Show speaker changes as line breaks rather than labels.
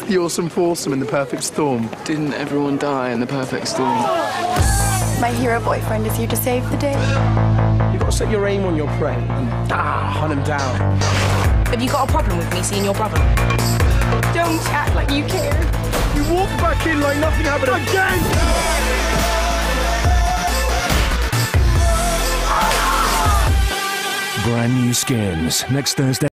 The awesome foursome in The Perfect Storm.
Didn't everyone die in The Perfect Storm?
My hero boyfriend is here to save the day.
You've got to set your aim on your prey and hunt him down.
Have you got a problem with me seeing your brother?
Don't act like you care.
You walk back in like nothing happened again!
Brand new skins next Thursday.